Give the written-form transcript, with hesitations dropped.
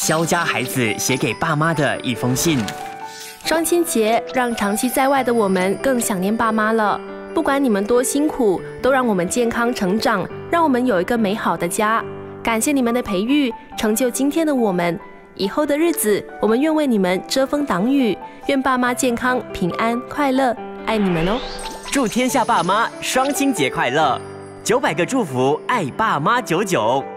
肖家孩子写给爸妈的一封信。 双亲节让长期在外的我们更想念爸妈了。不管你们多辛苦，都让我们健康成长，让我们有一个美好的家。感谢你们的培育，成就今天的我们。以后的日子，我们愿为你们遮风挡雨，愿爸妈健康、平安、快乐，爱你们哦！ 祝天下爸妈双亲节快乐！900个祝福，爱爸妈99。